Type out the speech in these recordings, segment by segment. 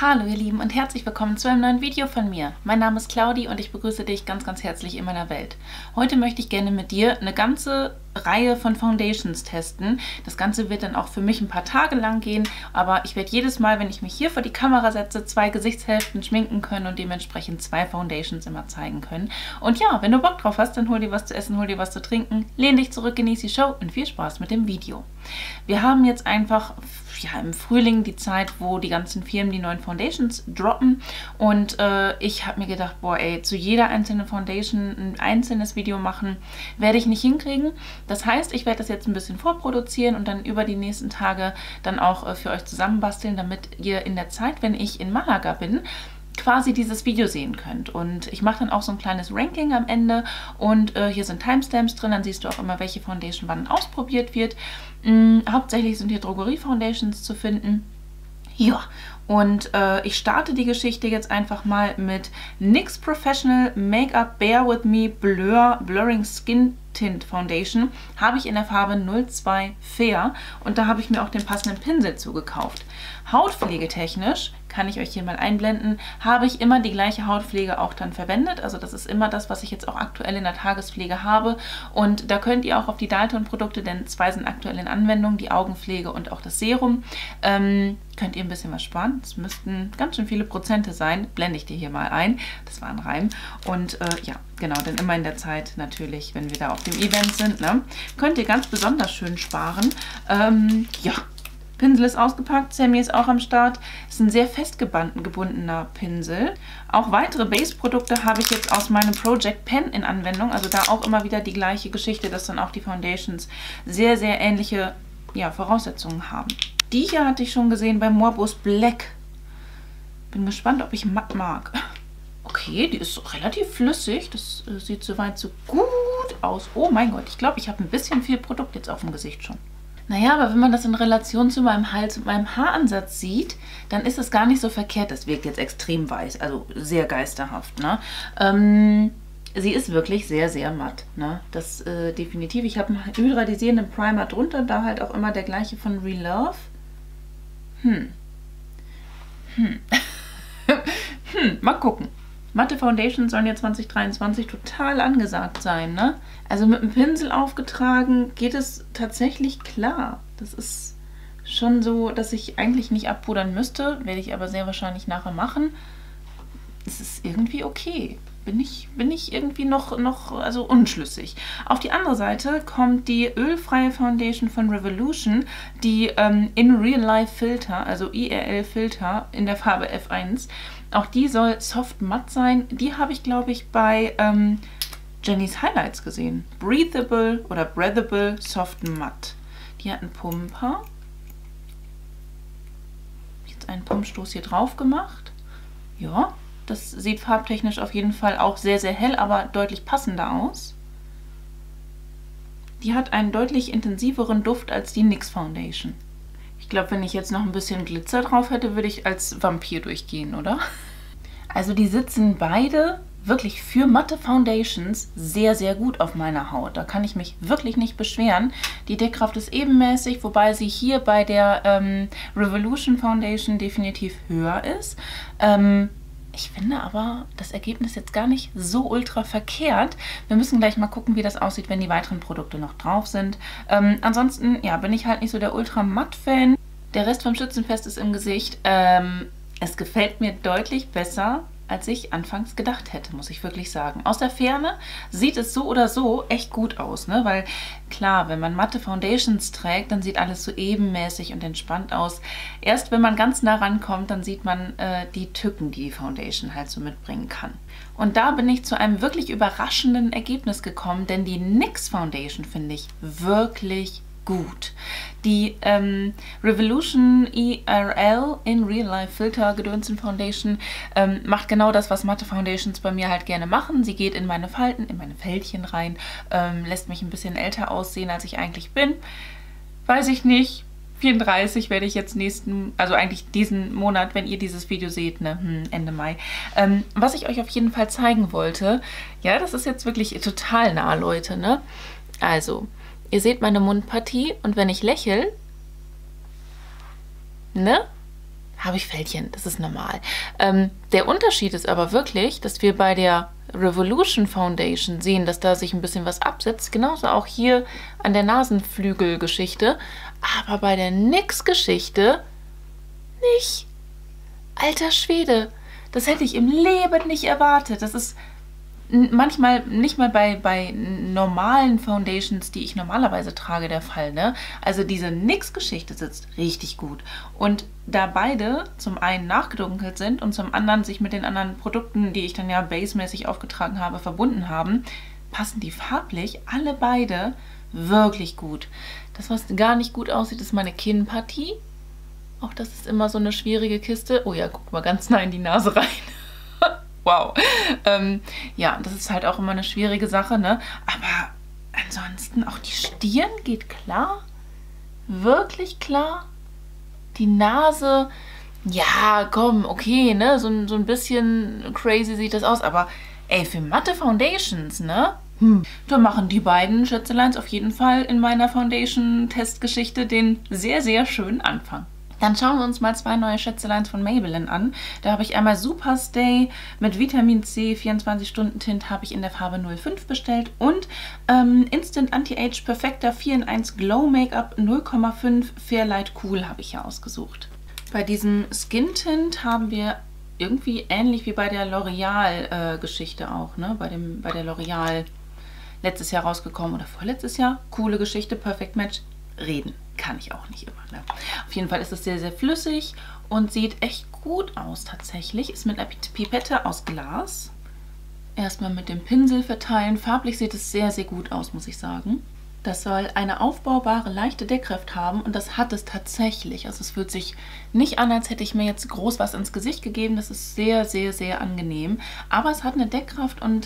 Hallo ihr Lieben und herzlich willkommen zu einem neuen Video von mir. Mein Name ist Claudi und ich begrüße dich ganz, ganz herzlich in meiner Welt. Heute möchte ich gerne mit dir eine ganze Reihe von Foundations testen. Das Ganze wird dann auch für mich ein paar Tage lang gehen, aber ich werde jedes Mal, wenn ich mich hier vor die Kamera setze, 2 Gesichtshälften schminken können und dementsprechend 2 Foundations immer zeigen können. Und ja, wenn du Bock drauf hast, dann hol dir was zu essen, hol dir was zu trinken, lehn dich zurück, genieß die Show und viel Spaß mit dem Video. Wir haben jetzt einfach im Frühling die Zeit, wo die ganzen Firmen die neuen Foundations droppen und ich habe mir gedacht, boah ey, zu jeder einzelnen Foundation ein einzelnes Video machen, werde ich nicht hinkriegen. Das heißt, ich werde das jetzt ein bisschen vorproduzieren und dann über die nächsten Tage dann auch für euch zusammenbasteln, damit ihr in der Zeit, wenn ich in Malaga bin, quasi dieses Video sehen könnt. Und ich mache dann auch so ein kleines Ranking am Ende und hier sind Timestamps drin, dann siehst du auch immer, welche Foundation wann ausprobiert wird. Hauptsächlich sind hier Drogerie-Foundations zu finden. Ja, und ich starte die Geschichte jetzt einfach mal mit NYX Professional Make-up Bear With Me Blurring Skin Tint Foundation. Habe ich in der Farbe 02 Fair und da habe ich mir auch den passenden Pinsel zugekauft. Hautpflegetechnisch, kann ich euch hier mal einblenden, habe ich immer die gleiche Hautpflege auch dann verwendet. Also das ist immer das, was ich jetzt auch aktuell in der Tagespflege habe. Und da könnt ihr auch auf die Dalton-Produkte, denn 2 sind aktuell in Anwendung, die Augenpflege und auch das Serum, könnt ihr ein bisschen was sparen. Das müssten ganz schön viele Prozente sein. Blende ich dir hier mal ein. Das war ein Reim. Und ja, genau, denn immer in der Zeit natürlich, wenn wir da auf dem Event sind, ne, könnt ihr ganz besonders schön sparen. Ja. Pinsel ist ausgepackt, Sammy ist auch am Start. Ist ein sehr gebundener Pinsel. Auch weitere Base-Produkte habe ich jetzt aus meinem Project Pen in Anwendung. Also da auch immer wieder die gleiche Geschichte, dass dann auch die Foundations sehr, sehr ähnliche Voraussetzungen haben. Die hier hatte ich schon gesehen bei Morbus Black. Bin gespannt, ob ich matt mag. Okay, die ist relativ flüssig. Das sieht soweit so gut aus. Oh mein Gott, ich glaube, ich habe ein bisschen viel Produkt jetzt auf dem Gesicht schon. Naja, aber wenn man das in Relation zu meinem Hals und meinem Haaransatz sieht, dann ist es gar nicht so verkehrt. Das wirkt jetzt extrem weiß, also sehr geisterhaft, ne? Sie ist wirklich sehr, sehr matt, ne? Das definitiv. Ich habe einen hydradisierenden Primer drunter, da halt auch immer der gleiche von Relove. Mal gucken. Matte Foundations sollen ja 2023 total angesagt sein, ne? Also mit dem Pinsel aufgetragen geht es tatsächlich klar. Das ist schon so, dass ich eigentlich nicht abpudern müsste, werde ich aber sehr wahrscheinlich nachher machen. Es ist irgendwie okay. Bin ich irgendwie noch also unschlüssig. Auf die andere Seite kommt die ölfreie Foundation von Revolution, die In Real Life Filter, also IRL Filter in der Farbe F1. Auch die soll soft matt sein. Die habe ich, glaube ich, bei Jenny's Highlights gesehen. Breathable oder Breathable Soft Matt. Die hat einen Pumper. Jetzt einen Pumpstoß hier drauf gemacht. Ja, das sieht farbtechnisch auf jeden Fall auch sehr, sehr hell, aber deutlich passender aus. Die hat einen deutlich intensiveren Duft als die NYX Foundation. Ich glaube, wenn ich jetzt noch ein bisschen Glitzer drauf hätte, würde ich als Vampir durchgehen, oder? Also die sitzen beide wirklich für matte Foundations sehr, sehr gut auf meiner Haut. Da kann ich mich wirklich nicht beschweren. Die Deckkraft ist ebenmäßig, wobei sie hier bei der Revolution Foundation definitiv höher ist. Ich finde aber das Ergebnis jetzt gar nicht so ultra verkehrt. Wir müssen gleich mal gucken, wie das aussieht, wenn die weiteren Produkte noch drauf sind. Ansonsten, ja, bin ich halt nicht so der Ultra-Matt-Fan. Der Rest vom Schützenfest ist im Gesicht. Es gefällt mir deutlich besser, als ich anfangs gedacht hätte, muss ich wirklich sagen. Aus der Ferne sieht es so oder so echt gut aus, ne? Weil klar, wenn man matte Foundations trägt, dann sieht alles so ebenmäßig und entspannt aus. Erst wenn man ganz nah rankommt, dann sieht man die Tücken, die die Foundation halt so mitbringen kann. Und da bin ich zu einem wirklich überraschenden Ergebnis gekommen, denn die NYX Foundation finde ich wirklich gut. Die Revolution IRL in Real Life Filter Gedönsen Foundation macht genau das, was matte Foundations bei mir halt gerne machen. Sie geht in meine Falten, in meine Fältchen rein, lässt mich ein bisschen älter aussehen, als ich eigentlich bin. Weiß ich nicht. 34 werde ich jetzt also eigentlich diesen Monat, wenn ihr dieses Video seht, ne, Ende Mai. Was ich euch auf jeden Fall zeigen wollte, ja, das ist jetzt wirklich total nah, Leute, ne? Also, ihr seht meine Mundpartie und wenn ich lächle, ne, habe ich Fältchen, das ist normal. Der Unterschied ist aber wirklich, dass wir bei der Revolution Foundation sehen, dass da sich ein bisschen was absetzt. Genauso auch hier an der Nasenflügelgeschichte. Aber bei der NYX-Geschichte nicht. Alter Schwede, das hätte ich im Leben nicht erwartet. Das ist manchmal nicht mal bei normalen Foundations, die ich normalerweise trage, der Fall, ne? Also diese NYX-Geschichte sitzt richtig gut. Und da beide zum einen nachgedunkelt sind und zum anderen sich mit den anderen Produkten, die ich dann ja basemäßig aufgetragen habe, verbunden haben, passen die farblich alle beide wirklich gut. Das, was gar nicht gut aussieht, ist meine Kinnpartie. Auch das ist immer so eine schwierige Kiste. Oh ja, guck mal ganz nah in die Nase rein. Wow. Ja, das ist halt auch immer eine schwierige Sache, ne? Aber ansonsten auch die Stirn geht klar. Wirklich klar. Die Nase, ja, komm, okay, ne? So ein bisschen crazy sieht das aus. Aber ey, für matte Foundations, ne? Da machen die beiden Schätzeleins auf jeden Fall in meiner Foundation-Testgeschichte den sehr, sehr schönen Anfang. Dann schauen wir uns mal zwei neue Schätzeleins von Maybelline an. Da habe ich einmal Superstay mit Vitamin C 24-Stunden-Tint habe ich in der Farbe 05 bestellt und Instant Anti-Age Perfector 4 in 1 Glow Make-up 0,5 Fairlight Cool habe ich hier ausgesucht. Bei diesem Skin Tint haben wir irgendwie ähnlich wie bei der L'Oreal-Geschichte auch, ne? Bei der L'Oreal letztes Jahr rausgekommen oder vorletztes Jahr. Coole Geschichte, Perfect Match. Reden kann ich auch nicht immer. Ne? Auf jeden Fall ist es sehr, sehr flüssig und sieht echt gut aus tatsächlich. Ist mit einer Pipette aus Glas. Erstmal mit dem Pinsel verteilen. Farblich sieht es sehr, sehr gut aus, muss ich sagen. Das soll eine aufbaubare, leichte Deckkraft haben und das hat es tatsächlich. Also es fühlt sich nicht an, als hätte ich mir jetzt groß was ins Gesicht gegeben. Das ist sehr, sehr, sehr angenehm. Aber es hat eine Deckkraft und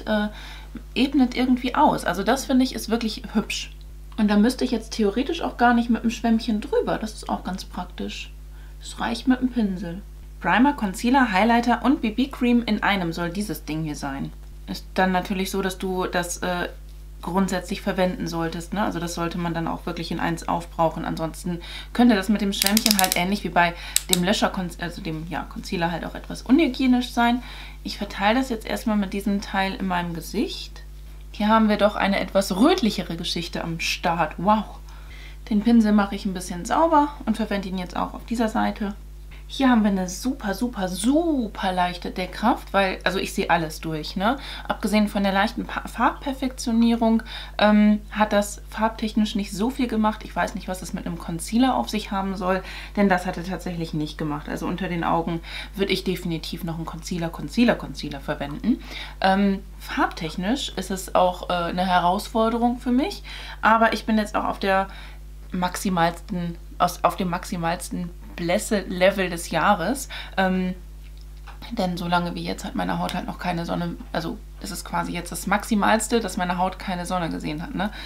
ebnet irgendwie aus. Also das finde ich ist wirklich hübsch. Und da müsste ich jetzt theoretisch auch gar nicht mit dem Schwämmchen drüber. Das ist auch ganz praktisch. Das reicht mit dem Pinsel. Primer, Concealer, Highlighter und BB-Cream in einem soll dieses Ding hier sein. Ist dann natürlich so, dass du das grundsätzlich verwenden solltest, ne? Also das sollte man dann auch wirklich in eins aufbrauchen. Ansonsten könnte das mit dem Schwämmchen halt ähnlich wie bei dem Löscher, also dem Concealer halt auch etwas unhygienisch sein. Ich verteile das jetzt erstmal mit diesem Teil in meinem Gesicht. Hier haben wir doch eine etwas rötlichere Geschichte am Start. Wow! Den Pinsel mache ich ein bisschen sauber und verwende ihn jetzt auch auf dieser Seite. Hier haben wir eine super, super, super leichte Deckkraft, weil, also ich sehe alles durch, ne? Abgesehen von der leichten Farbperfektionierung hat das farbtechnisch nicht so viel gemacht. Ich weiß nicht, was es mit einem Concealer auf sich haben soll, denn das hat er tatsächlich nicht gemacht. Also unter den Augen würde ich definitiv noch einen Concealer verwenden. Farbtechnisch ist es auch eine Herausforderung für mich, aber ich bin jetzt auch auf dem maximalsten Blässe-Level des Jahres, denn solange wie jetzt hat meine Haut halt noch keine Sonne, also es ist quasi jetzt das Maximalste, dass meine Haut keine Sonne gesehen hat, ne?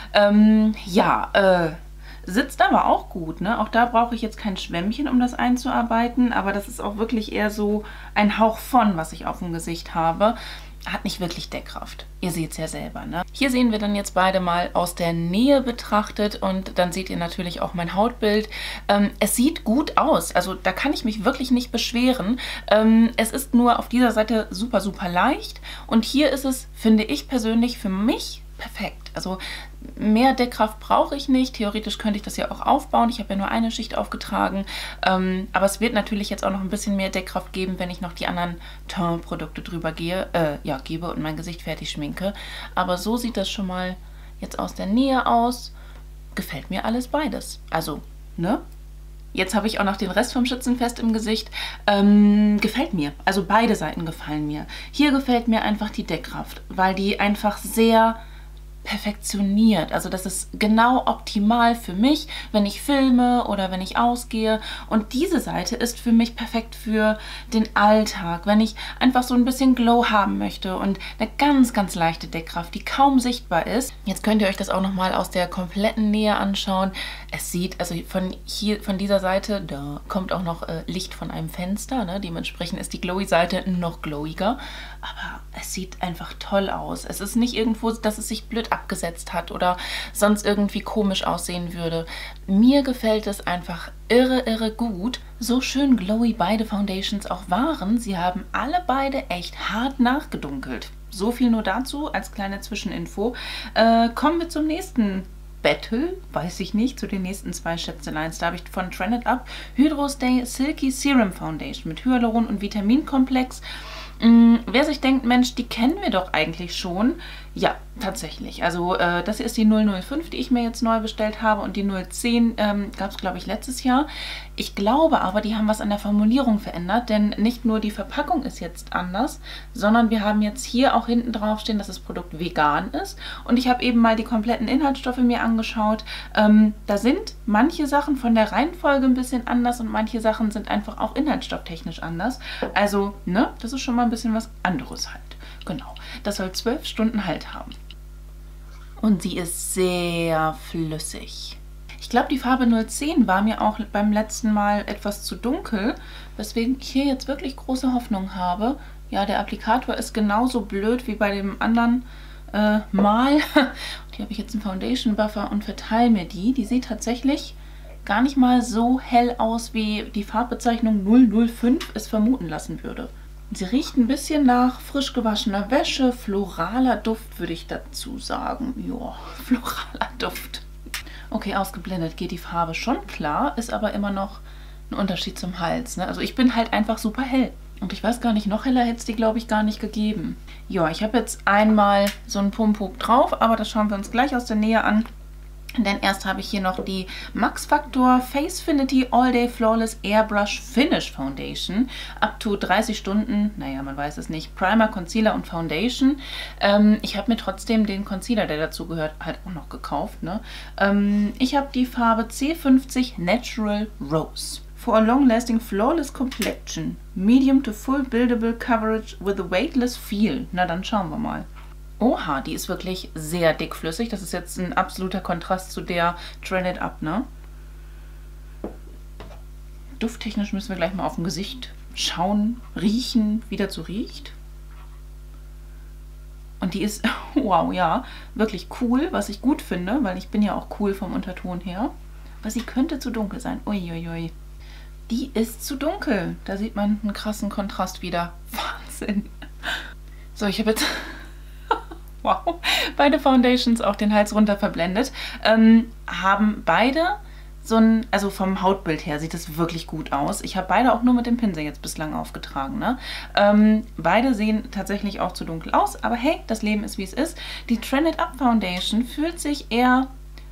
Sitzt aber auch gut, ne? Auch da brauche ich jetzt kein Schwämmchen, um das einzuarbeiten, aber das ist auch wirklich eher so ein Hauch von, was ich auf dem Gesicht habe. Hat nicht wirklich Deckkraft. Ihr seht es ja selber, ne? Hier sehen wir dann jetzt beide mal aus der Nähe betrachtet und dann seht ihr natürlich auch mein Hautbild. Es sieht gut aus, also da kann ich mich wirklich nicht beschweren. Es ist nur auf dieser Seite super, super leicht und hier ist es, finde ich persönlich, für mich perfekt. Also mehr Deckkraft brauche ich nicht. Theoretisch könnte ich das ja auch aufbauen. Ich habe ja nur eine Schicht aufgetragen. Aber es wird natürlich jetzt auch noch ein bisschen mehr Deckkraft geben, wenn ich noch die anderen Teint-Produkte drüber gebe und mein Gesicht fertig schminke. Aber so sieht das schon mal jetzt aus der Nähe aus. Gefällt mir alles beides. Also, ne? Jetzt habe ich auch noch den Rest vom Schützenfest im Gesicht. Gefällt mir. Also beide Seiten gefallen mir. Hier gefällt mir einfach die Deckkraft, weil die einfach sehr perfektioniert. Also das ist genau optimal für mich, wenn ich filme oder wenn ich ausgehe. Und diese Seite ist für mich perfekt für den Alltag, wenn ich einfach so ein bisschen Glow haben möchte und eine ganz, ganz leichte Deckkraft, die kaum sichtbar ist. Jetzt könnt ihr euch das auch nochmal aus der kompletten Nähe anschauen. Es sieht, also von dieser Seite, da kommt auch noch Licht von einem Fenster, ne? Dementsprechend ist die Glowy-Seite noch glowiger. Aber es sieht einfach toll aus. Es ist nicht irgendwo, dass es sich blöd abgesetzt hat oder sonst irgendwie komisch aussehen würde. Mir gefällt es einfach irre gut. So schön glowy beide Foundations auch waren, sie haben alle beide echt hart nachgedunkelt. So viel nur dazu als kleine Zwischeninfo. Kommen wir zum nächsten Battle, weiß ich nicht, zu den nächsten 2 Schätzeleins. Da habe ich von Trend Up Hydro Stay Silky Serum Foundation mit Hyaluron- und Vitaminkomplex. Wer sich denkt, Mensch, die kennen wir doch eigentlich schon. Ja, tatsächlich. Also das hier ist die 005, die ich mir jetzt neu bestellt habe, und die 010 gab es, glaube ich, letztes Jahr. Ich glaube aber, die haben was an der Formulierung verändert, denn nicht nur die Verpackung ist jetzt anders, sondern wir haben jetzt hier auch hinten drauf stehen, dass das Produkt vegan ist. Und ich habe eben mal die kompletten Inhaltsstoffe mir angeschaut. Da sind manche Sachen von der Reihenfolge ein bisschen anders und manche Sachen sind einfach auch inhaltsstofftechnisch anders. Also, ne, das ist schon mal ein bisschen was anderes halt. Genau, das soll 12 Stunden Halt haben. Und sie ist sehr flüssig. Ich glaube, die Farbe 010 war mir auch beim letzten Mal etwas zu dunkel, weswegen ich hier jetzt wirklich große Hoffnung habe. Ja, der Applikator ist genauso blöd wie bei dem anderen Mal. Hier habe ich jetzt einen Foundation Buffer und verteile mir die. Die sieht tatsächlich gar nicht mal so hell aus, wie die Farbbezeichnung 005 es vermuten lassen würde. Sie riecht ein bisschen nach frisch gewaschener Wäsche, floraler Duft würde ich dazu sagen. Ja, floraler Duft. Okay, ausgeblendet geht die Farbe schon klar, ist aber immer noch ein Unterschied zum Hals. Ne? Also ich bin halt einfach super hell. Und ich weiß gar nicht, noch heller hätte es die, glaube ich, gar nicht gegeben. Ja, ich habe jetzt einmal so einen Pump drauf, aber das schauen wir uns gleich aus der Nähe an. Denn erst habe ich hier noch die Max Factor Facefinity All Day Flawless Airbrush Finish Foundation. Up to 30 Stunden, naja, man weiß es nicht, Primer, Concealer und Foundation. Ich habe mir trotzdem den Concealer, der dazu gehört, halt auch noch gekauft. Ne? Ich habe die Farbe C50 Natural Rose. For a long-lasting flawless complexion. Medium to full buildable coverage with a weightless feel. Na, dann schauen wir mal. Oha, die ist wirklich sehr dickflüssig. Das ist jetzt ein absoluter Kontrast zu der Trend Up, ne? Dufttechnisch müssen wir gleich mal auf dem Gesicht schauen, riechen, wie dazu riecht. Und die ist, wow, ja, wirklich cool, was ich gut finde, weil ich bin ja auch cool vom Unterton her. Aber sie könnte zu dunkel sein. Uiuiui. Die ist zu dunkel. Da sieht man einen krassen Kontrast wieder. Wahnsinn. So, ich habe jetzt... Wow, beide Foundations auch den Hals runter verblendet, haben beide so ein, also vom Hautbild her sieht das wirklich gut aus. Ich habe beide auch nur mit dem Pinsel jetzt bislang aufgetragen. Ne? Beide sehen tatsächlich auch zu dunkel aus, aber hey, das Leben ist wie es ist. Die Trend Up Foundation fühlt sich eher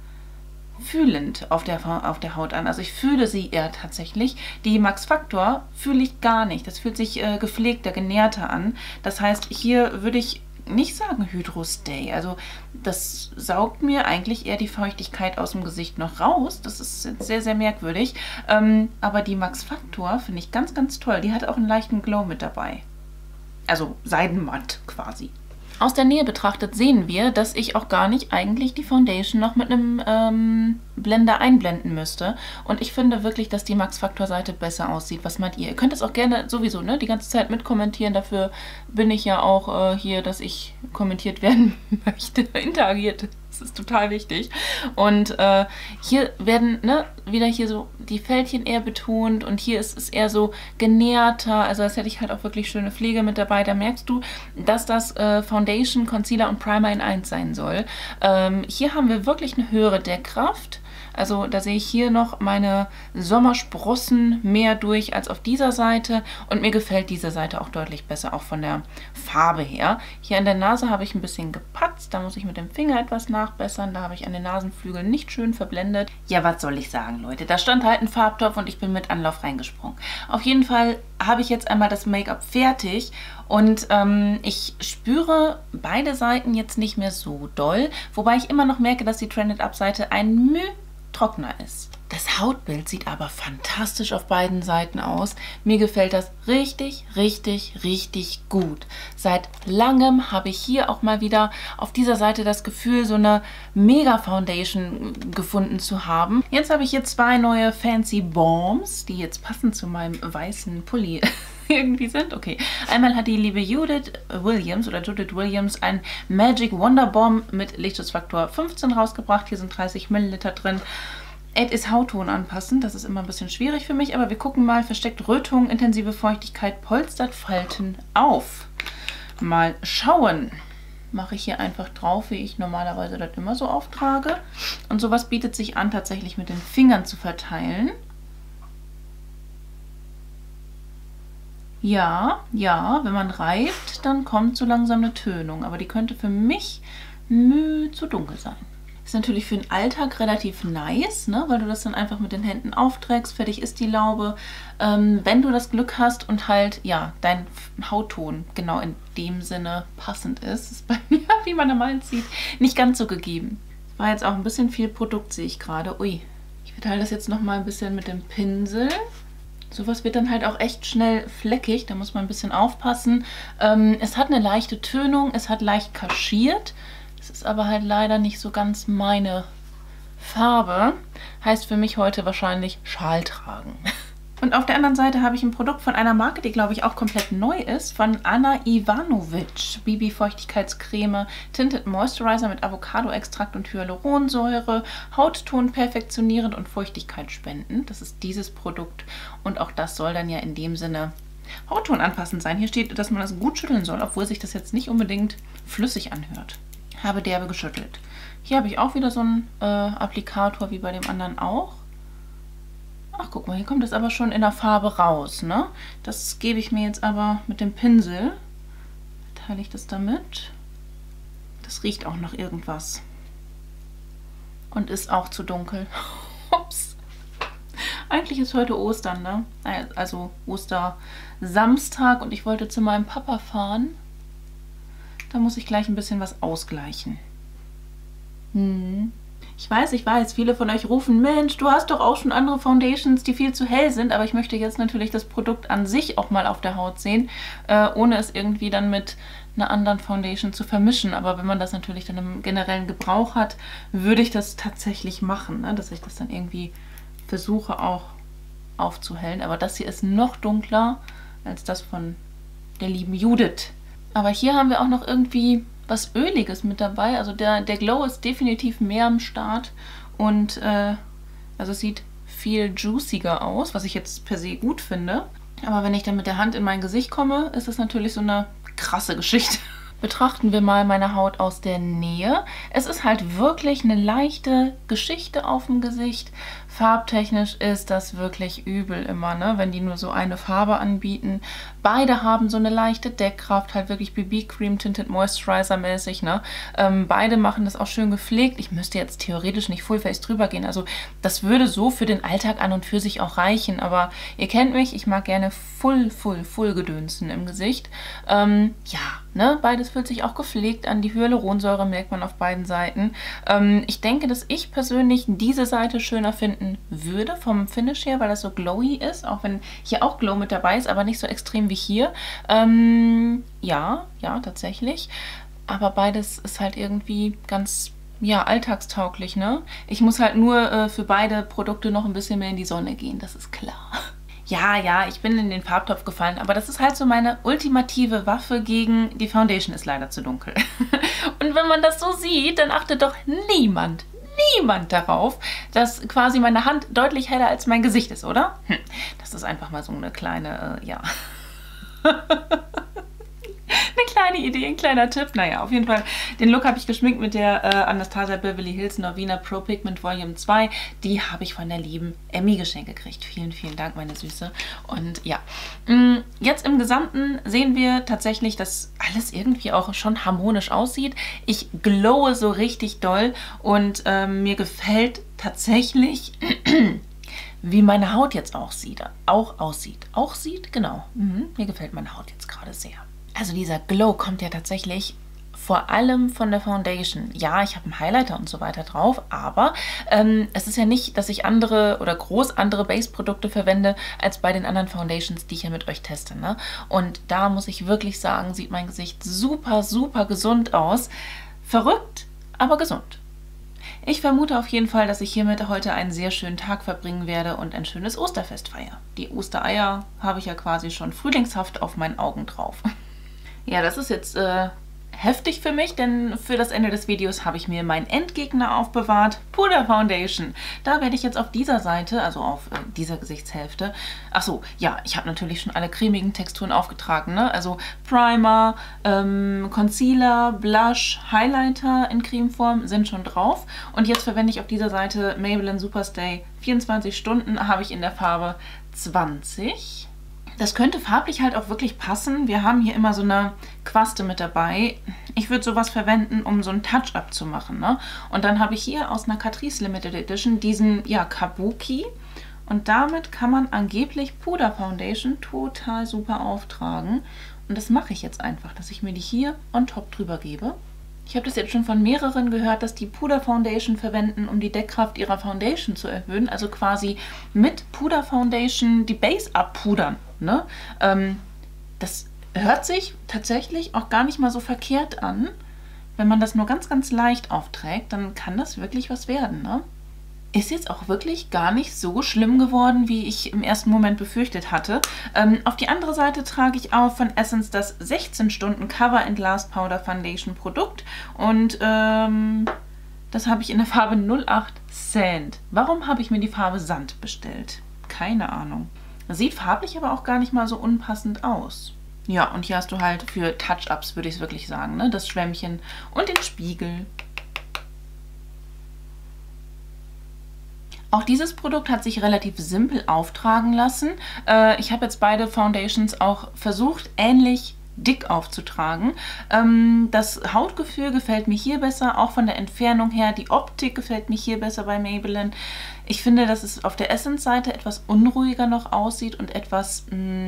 fühlend auf der Haut an. Also ich fühle sie eher tatsächlich. Die Max Factor fühle ich gar nicht. Das fühlt sich gepflegter, genährter an. Das heißt, hier würde ich nicht sagen Hydro Stay. Also das saugt mir eigentlich eher die Feuchtigkeit aus dem Gesicht noch raus. Das ist sehr, sehr merkwürdig. Aber die Max Factor finde ich ganz, ganz toll. Die hat auch einen leichten Glow mit dabei. Also seidenmatt quasi. Aus der Nähe betrachtet sehen wir, dass ich auch gar nicht eigentlich die Foundation noch mit einem Blender einblenden müsste. Und ich finde wirklich, dass die Max Factor Seite besser aussieht. Was meint ihr? Ihr könnt es auch gerne sowieso, ne, die ganze Zeit mitkommentieren. Dafür bin ich ja auch hier, dass ich kommentiert werden möchte, interagiert. Das ist total wichtig. Und hier werden, ne, wieder hier so die Fältchen eher betont und hier ist es eher so genährter. Also das hätte ich halt auch wirklich schöne Pflege mit dabei. Da merkst du, dass das Foundation, Concealer und Primer in 1 sein soll. Hier haben wir wirklich eine höhere Deckkraft. Also da sehe ich hier noch meine Sommersprossen mehr durch als auf dieser Seite und mir gefällt diese Seite auch deutlich besser, auch von der Farbe her. Hier an der Nase habe ich ein bisschen gepatzt, da muss ich mit dem Finger etwas nachbessern, da habe ich an den Nasenflügeln nicht schön verblendet. Ja, was soll ich sagen, Leute, da stand halt ein Farbtopf und ich bin mit Anlauf reingesprungen. Auf jeden Fall habe ich jetzt einmal das Make-up fertig und ich spüre beide Seiten jetzt nicht mehr so doll, wobei ich immer noch merke, dass die Trend Up Seite ein Müh trockener ist. Das Hautbild sieht aber fantastisch auf beiden Seiten aus. Mir gefällt das richtig, richtig, richtig gut. Seit langem habe ich hier auch mal wieder auf dieser Seite das Gefühl, so eine Mega-Foundation gefunden zu haben. Jetzt habe ich hier 2 neue Fancy Balms, die jetzt passend zu meinem weißen Pulli irgendwie sind. Okay, einmal hat die liebe Judith Williams ein Magic Wonder Bomb mit Lichtschutzfaktor 15 rausgebracht. Hier sind 30 Milliliter drin. Add ist Hautton anpassen, das ist immer ein bisschen schwierig für mich, aber wir gucken mal. Versteckt Rötung, intensive Feuchtigkeit, polstert Falten auf. Mal schauen. Mache ich hier einfach drauf, wie ich normalerweise das immer so auftrage. Und sowas bietet sich an, tatsächlich mit den Fingern zu verteilen. Ja, wenn man reibt, dann kommt so langsam eine Tönung. Aber die könnte für mich zu dunkel sein. Ist natürlich für den Alltag relativ nice, ne? Weil du das dann einfach mit den Händen aufträgst. Fertig ist die Laube. Wenn du das Glück hast und halt, ja, dein Hautton genau in dem Sinne passend ist bei mir, wie man normal sieht, nicht ganz so gegeben. War jetzt auch ein bisschen viel Produkt, sehe ich gerade. Ui, ich verteile das jetzt nochmal ein bisschen mit dem Pinsel. Sowas wird dann halt auch echt schnell fleckig, da muss man ein bisschen aufpassen. Es hat eine leichte Tönung, es hat leicht kaschiert. Das ist aber halt leider nicht so ganz meine Farbe. Heißt für mich heute wahrscheinlich Schal tragen. Und auf der anderen Seite habe ich ein Produkt von einer Marke, die glaube ich auch komplett neu ist, von Anna Ivanovic. BB-Feuchtigkeitscreme, Tinted Moisturizer mit Avocado-Extrakt und Hyaluronsäure, Hautton perfektionierend und Feuchtigkeit spenden. Das ist dieses Produkt und auch das soll dann ja in dem Sinne Hautton anpassend sein. Hier steht, dass man das gut schütteln soll, obwohl sich das jetzt nicht unbedingt flüssig anhört. Habe derbe geschüttelt. Hier habe ich auch wieder so einen Applikator wie bei dem anderen auch. Ach, guck mal, hier kommt es aber schon in der Farbe raus, ne? Das gebe ich mir jetzt aber mit dem Pinsel. Teile ich das damit. Das riecht auch nach irgendwas. Und ist auch zu dunkel. Ups. Eigentlich ist heute Ostern, ne? Also Ostersamstag und ich wollte zu meinem Papa fahren. Da muss ich gleich ein bisschen was ausgleichen. Ich weiß, viele von euch rufen, Mensch, du hast doch auch schon andere Foundations, die viel zu hell sind, aber ich möchte jetzt natürlich das Produkt an sich auch mal auf der Haut sehen, ohne es irgendwie dann mit einer anderen Foundation zu vermischen. Aber wenn man das natürlich dann im generellen Gebrauch hat, würde ich das tatsächlich machen, ne? Dass ich das dann irgendwie versuche auch aufzuhellen. Aber das hier ist noch dunkler als das von der lieben Judith. Aber hier haben wir auch noch irgendwie was Öliges mit dabei. Also der Glow ist definitiv mehr am Start und also es sieht viel juiciger aus, was ich jetzt per se gut finde. Aber wenn ich dann mit der Hand in mein Gesicht komme, ist das natürlich so eine krasse Geschichte. Betrachten wir mal meine Haut aus der Nähe. Es ist halt wirklich eine leichte Geschichte auf dem Gesicht. Farbtechnisch ist das wirklich übel immer, ne? Wenn die nur so eine Farbe anbieten. Beide haben so eine leichte Deckkraft, halt wirklich BB-Cream Tinted Moisturizer mäßig, ne? Beide machen das auch schön gepflegt. Ich müsste jetzt theoretisch nicht Fullface drüber gehen. Also das würde so für den Alltag an und für sich auch reichen. Aber ihr kennt mich, ich mag gerne Full Gedönsen im Gesicht. Ja, ne? Beides fühlt sich auch gepflegt an. Die Hyaluronsäure merkt man auf beiden Seiten. Ich denke, dass ich persönlich diese Seite schöner finden würde vom Finish her, weil das so glowy ist, auch wenn hier auch Glow mit dabei ist, aber nicht so extrem wie hier. Ja, tatsächlich. Aber beides ist halt irgendwie ganz, ja, alltagstauglich, ne? Ich muss halt nur für beide Produkte noch ein bisschen mehr in die Sonne gehen, das ist klar. Ja, ich bin in den Farbtopf gefallen, aber das ist halt so meine ultimative Waffe gegen die Foundation ist leider zu dunkel. Und wenn man das so sieht, dann achtet doch niemand darauf, dass quasi meine Hand deutlich heller als mein Gesicht ist, oder? Das ist einfach mal so eine kleine, ja... Eine kleine Idee, ein kleiner Tipp. Naja, auf jeden Fall, den Look habe ich geschminkt mit der Anastasia Beverly Hills Norvina Pro Pigment Volume 2. Die habe ich von der lieben Emmy geschenkt gekriegt. Vielen, vielen Dank, meine Süße. Und ja, jetzt im Gesamten sehen wir tatsächlich, dass alles irgendwie auch schon harmonisch aussieht. Ich glowe so richtig doll und mir gefällt tatsächlich... wie meine Haut jetzt auch aussieht. Genau. Mir gefällt meine Haut jetzt gerade sehr. Also dieser Glow kommt ja tatsächlich vor allem von der Foundation. Ja, ich habe einen Highlighter und so weiter drauf, aber es ist ja nicht, dass ich andere oder groß andere Base-Produkte verwende, als bei den anderen Foundations, die ich ja mit euch teste, ne? Und da muss ich wirklich sagen, sieht mein Gesicht super, super gesund aus. Verrückt, aber gesund. Ich vermute auf jeden Fall, dass ich hiermit heute einen sehr schönen Tag verbringen werde und ein schönes Osterfest feiere. Die Ostereier habe ich ja quasi schon frühlingshaft auf meinen Augen drauf. Ja, das ist jetzt heftig für mich, denn für das Ende des Videos habe ich mir meinen Endgegner aufbewahrt, Puder Foundation. Da werde ich jetzt auf dieser Seite, also auf dieser Gesichtshälfte, achso, ja, ich habe natürlich schon alle cremigen Texturen aufgetragen, ne? Also Primer, Concealer, Blush, Highlighter in Cremeform sind schon drauf. Und jetzt verwende ich auf dieser Seite Maybelline Superstay 24 Stunden, habe ich in der Farbe 20. Das könnte farblich halt auch wirklich passen. Wir haben hier immer so eine Quaste mit dabei. Ich würde sowas verwenden, um so ein Touch-Up zu machen, ne? Und dann habe ich hier aus einer Catrice Limited Edition diesen, ja, Kabuki. Und damit kann man angeblich Puder Foundation total super auftragen. Und das mache ich jetzt einfach, dass ich mir die hier on top drüber gebe. Ich habe das jetzt schon von mehreren gehört, dass die Puder Foundation verwenden, um die Deckkraft ihrer Foundation zu erhöhen. Also quasi mit Puder Foundation die Base abpudern. Ne? Das hört sich tatsächlich auch gar nicht mal so verkehrt an. Wenn man das nur ganz, ganz leicht aufträgt, dann kann das wirklich was werden. Ne? Ist jetzt auch wirklich gar nicht so schlimm geworden, wie ich im ersten Moment befürchtet hatte. Auf die andere Seite trage ich auch von Essence das 16 Stunden Cover and Last Powder Foundation Produkt. Und das habe ich in der Farbe 08 Sand. Warum habe ich mir die Farbe Sand bestellt? Keine Ahnung. Sieht farblich aber auch gar nicht mal so unpassend aus. Ja, und hier hast du halt für Touch-Ups, würde ich es wirklich sagen, ne? Das Schwämmchen und den Spiegel. Auch dieses Produkt hat sich relativ simpel auftragen lassen. Ich habe jetzt beide Foundations auch versucht, ähnlich dick aufzutragen. Das Hautgefühl gefällt mir hier besser, auch von der Entfernung her. Die Optik gefällt mir hier besser bei Maybelline. Ich finde, dass es auf der Essence-Seite etwas unruhiger noch aussieht und etwas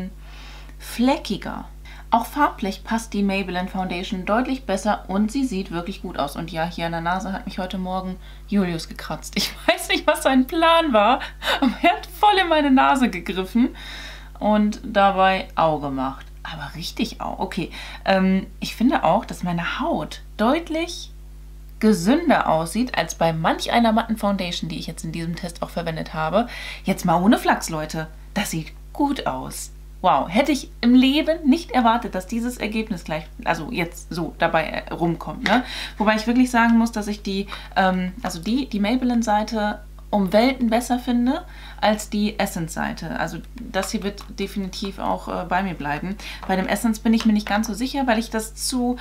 fleckiger. Auch farblich passt die Maybelline Foundation deutlich besser und sie sieht wirklich gut aus. Und ja, hier an der Nase hat mich heute Morgen Julius gekratzt. Ich weiß nicht, was sein Plan war, aber er hat voll in meine Nase gegriffen und dabei Au gemacht. Aber richtig Au. Okay, ich finde auch, dass meine Haut deutlich gesünder aussieht als bei manch einer matten Foundation, die ich jetzt in diesem Test auch verwendet habe. Jetzt mal ohne Flachs, Leute. Das sieht gut aus. Wow, hätte ich im Leben nicht erwartet, dass dieses Ergebnis gleich, also jetzt so dabei rumkommt, ne? Wobei ich wirklich sagen muss, dass ich die Maybelline-Seite um Welten besser finde als die Essence-Seite. Also das hier wird definitiv auch bei mir bleiben. Bei dem Essence bin ich mir nicht ganz so sicher, weil ich das zu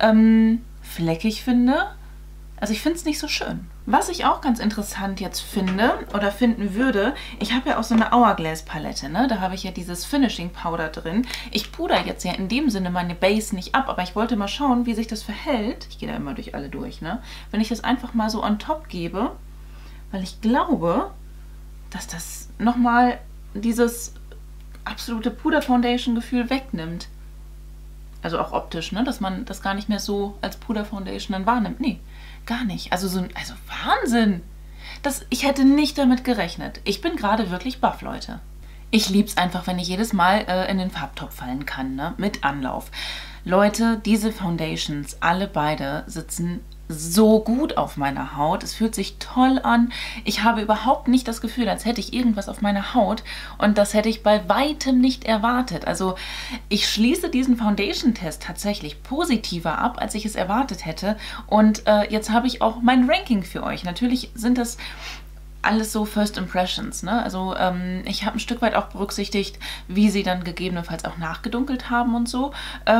fleckig finde. Also ich finde es nicht so schön. Was ich auch ganz interessant jetzt finde oder finden würde, ich habe ja auch so eine Hourglass-Palette, ne? Da habe ich ja dieses Finishing Powder drin. Ich puder jetzt ja in dem Sinne meine Base nicht ab, aber ich wollte mal schauen, wie sich das verhält. Ich gehe da immer durch alle durch, ne? Wenn ich das einfach mal so on top gebe, weil ich glaube, dass das nochmal dieses absolute Puder-Foundation-Gefühl wegnimmt. Also auch optisch, ne? Dass man das gar nicht mehr so als Puder-Foundation dann wahrnimmt. Nee, gar nicht. Also Wahnsinn! Ich hätte nicht damit gerechnet. Ich bin gerade wirklich baff, Leute. Ich lieb's einfach, wenn ich jedes Mal in den Farbtopf fallen kann, ne? Mit Anlauf. Leute, diese Foundations, alle beide, sitzen so gut auf meiner Haut. Es fühlt sich toll an. Ich habe überhaupt nicht das Gefühl, als hätte ich irgendwas auf meiner Haut und das hätte ich bei weitem nicht erwartet. Also ich schließe diesen Foundation-Test tatsächlich positiver ab, als ich es erwartet hätte und jetzt habe ich auch mein Ranking für euch. Natürlich sind das alles so First Impressions, ne? Also ich habe ein Stück weit auch berücksichtigt, wie sie dann gegebenenfalls auch nachgedunkelt haben und so.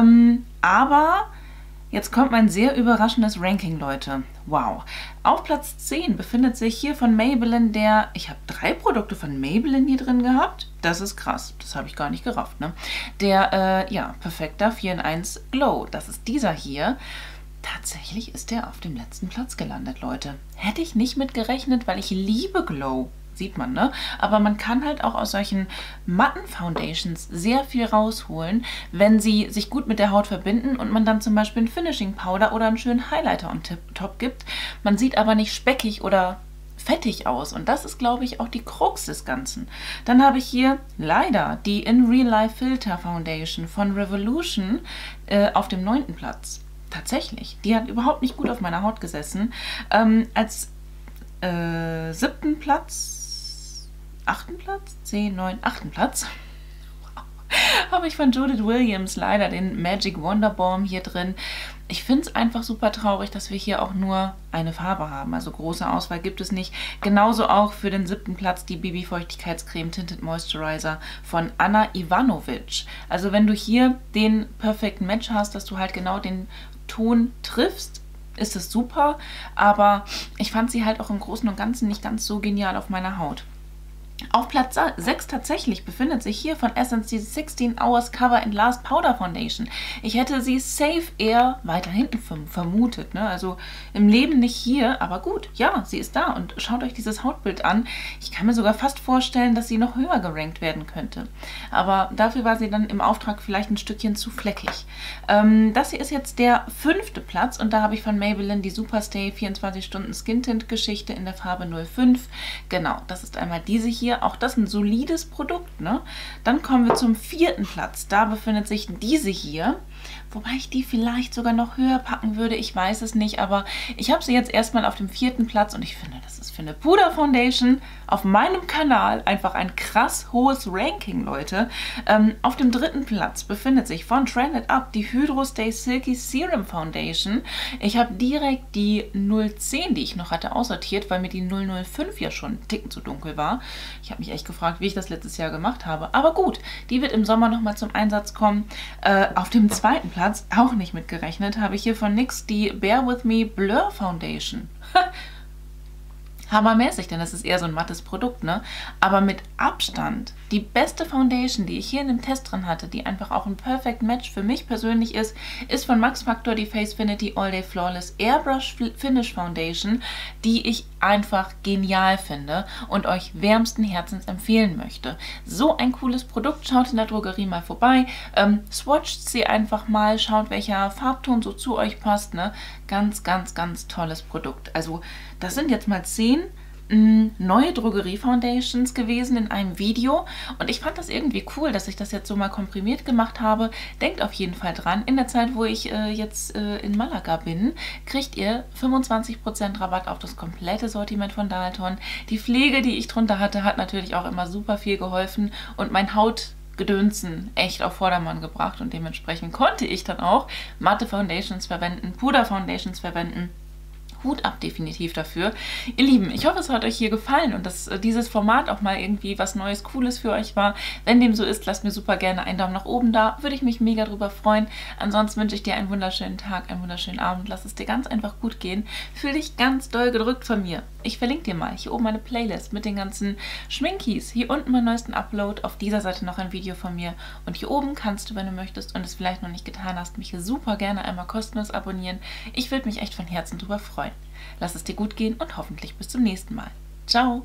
Aber jetzt kommt mein sehr überraschendes Ranking, Leute. Wow. Auf Platz 10 befindet sich hier von Maybelline ich habe 3 Produkte von Maybelline hier drin gehabt. Das ist krass. Das habe ich gar nicht gerafft, ne? Der, Perfecta 4-in-1 Glow. Das ist dieser hier. Tatsächlich ist der auf dem letzten Platz gelandet, Leute. Hätte ich nicht mit gerechnet, weil ich liebe Glow. Sieht man, ne? Aber man kann halt auch aus solchen matten Foundations sehr viel rausholen, wenn sie sich gut mit der Haut verbinden und man dann zum Beispiel einen Finishing Powder oder einen schönen Highlighter on top gibt. Man sieht aber nicht speckig oder fettig aus und das ist, glaube ich, auch die Krux des Ganzen. Dann habe ich hier leider die In Real Life Filter Foundation von Revolution auf dem 9. Platz. Tatsächlich. Die hat überhaupt nicht gut auf meiner Haut gesessen. Als 7. Platz, 8. Platz, 10, 9, 8. Platz habe ich von Judith Williams leider den Magic Wonder Balm hier drin. Ich finde es einfach super traurig, dass wir hier auch nur eine Farbe haben. Also große Auswahl gibt es nicht. Genauso auch für den 7. Platz die BB-Feuchtigkeitscreme Tinted Moisturizer von Anna Ivanovic. Also wenn du hier den Perfect Match hast, dass du halt genau den Ton triffst, ist es super. Aber ich fand sie halt auch im Großen und Ganzen nicht ganz so genial auf meiner Haut. Auf Platz 6 tatsächlich befindet sich hier von Essence die 16 Hours Cover and Last Powder Foundation. Ich hätte sie safe eher weiter hinten vermutet, ne? Also im Leben nicht hier, aber gut, ja, sie ist da und schaut euch dieses Hautbild an. Ich kann mir sogar fast vorstellen, dass sie noch höher gerankt werden könnte. Aber dafür war sie dann im Auftrag vielleicht ein Stückchen zu fleckig. Das hier ist jetzt der 5. Platz und da habe ich von Maybelline die Superstay 24 Stunden Skin Tint Geschichte in der Farbe 05. Genau, das ist einmal diese hier. Auch das ein solides Produkt, ne? Dann kommen wir zum 4. Platz. Da befindet sich diese hier. Wobei ich die vielleicht sogar noch höher packen würde. Ich weiß es nicht, aber ich habe sie jetzt erstmal auf dem 4. Platz und ich finde, das ist für eine Puder Foundation auf meinem Kanal einfach ein krass hohes Ranking, Leute. Auf dem 3. Platz befindet sich von Trended Up die Hydro Stay Silky Serum Foundation. Ich habe direkt die 010, die ich noch hatte, aussortiert, weil mir die 005 ja schon einen Ticken zu dunkel war. Ich habe mich echt gefragt, wie ich das letztes Jahr gemacht habe. Aber gut, die wird im Sommer nochmal zum Einsatz kommen. Auf dem 2. Platz, auch nicht mitgerechnet, habe ich hier von NYX die Bear With Me Blur Foundation. Hammermäßig, denn das ist eher so ein mattes Produkt, ne? Aber mit Abstand die beste Foundation, die ich hier in dem Test drin hatte, die einfach auch ein Perfect Match für mich persönlich ist von Max Factor die Facefinity All Day Flawless Airbrush Finish Foundation, die ich einfach genial finde und euch wärmsten Herzens empfehlen möchte. So ein cooles Produkt, schaut in der Drogerie mal vorbei, swatcht sie einfach mal, schaut, welcher Farbton so zu euch passt, ne? Ganz, ganz, ganz tolles Produkt. Also das sind jetzt mal 10 neue Drogerie-Foundations gewesen in einem Video und ich fand das irgendwie cool, dass ich das jetzt so mal komprimiert gemacht habe. Denkt auf jeden Fall dran, in der Zeit, wo ich jetzt in Malaga bin, kriegt ihr 25% Rabatt auf das komplette Sortiment von Dalton. Die Pflege, die ich drunter hatte, hat natürlich auch immer super viel geholfen und mein Hautgedönsen echt auf Vordermann gebracht und dementsprechend konnte ich dann auch matte Foundations verwenden, Puder Foundations verwenden. Hut ab definitiv dafür. Ihr Lieben, ich hoffe, es hat euch hier gefallen und dass dieses Format auch mal irgendwie was Neues, Cooles für euch war. Wenn dem so ist, lasst mir super gerne einen Daumen nach oben da. Würde ich mich mega drüber freuen. Ansonsten wünsche ich dir einen wunderschönen Tag, einen wunderschönen Abend. Lass es dir ganz einfach gut gehen. Fühl dich ganz doll gedrückt von mir. Ich verlinke dir mal hier oben meine Playlist mit den ganzen Schminkies. Hier unten meinen neuesten Upload. Auf dieser Seite noch ein Video von mir. Und hier oben kannst du, wenn du möchtest und es vielleicht noch nicht getan hast, mich hier super gerne einmal kostenlos abonnieren. Ich würde mich echt von Herzen drüber freuen. Lass es dir gut gehen und hoffentlich bis zum nächsten Mal. Ciao!